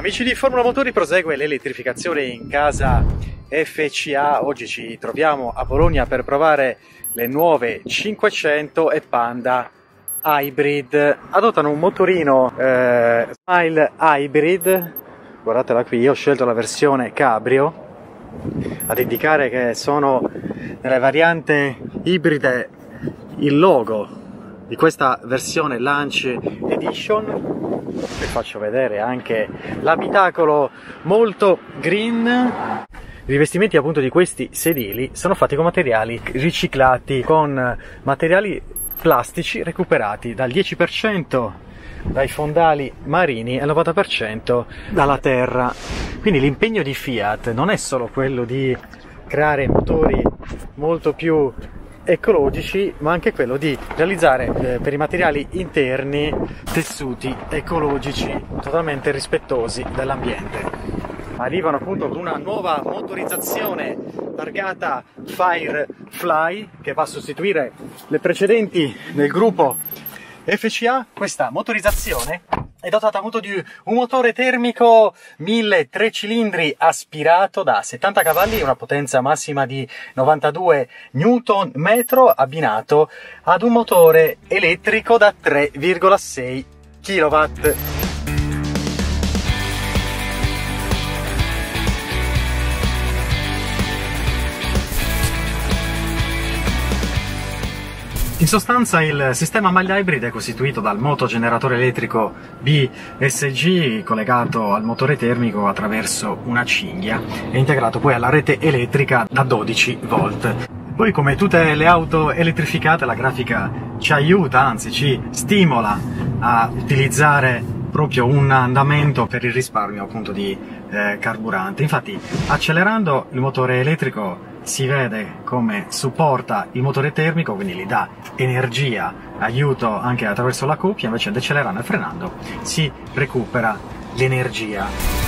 Amici di Formula Motori, prosegue l'elettrificazione in casa FCA. Oggi ci troviamo a Bologna per provare le nuove 500 e Panda Hybrid. Adottano un motorino Smile Hybrid, guardatela qui, io ho scelto la versione Cabrio, ad indicare che sono nelle variante ibride il logo di questa versione Launch Edition. Vi faccio vedere anche l'abitacolo molto green. I rivestimenti appunto di questi sedili sono fatti con materiali riciclati, con materiali plastici recuperati dal 10% dai fondali marini e al 90% dalla terra. Quindi l'impegno di Fiat non è solo quello di creare motori molto più ecologici, ma anche quello di realizzare per i materiali interni tessuti ecologici totalmente rispettosi dell'ambiente. Arrivano appunto con una nuova motorizzazione targata Firefly che va a sostituire le precedenti del gruppo FCA. Questa motorizzazione è dotata appunto di un motore termico 1003 cilindri aspirato da 70 cavalli e una potenza massima di 92 Nm, abbinato ad un motore elettrico da 3,6 kW. In sostanza il sistema mild hybrid è costituito dal motogeneratore elettrico BSG collegato al motore termico attraverso una cinghia e integrato poi alla rete elettrica da 12 volt. Poi, come tutte le auto elettrificate, la grafica ci aiuta, anzi ci stimola a utilizzare proprio un andamento per il risparmio appunto di carburante. Infatti, accelerando il motore elettrico si vede come supporta il motore termico, quindi gli dà energia, aiuto anche attraverso la coppia, invece decelerando e frenando si recupera l'energia.